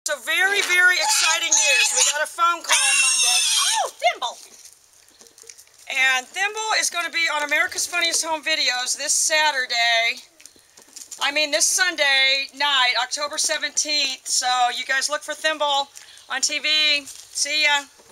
So very, very exciting news. We got a phone call Monday. Oh, Thimble! And Thimble is going to be on America's Funniest Home Videos this Sunday night, October 17th. So you guys look for Thimble on TV. See ya.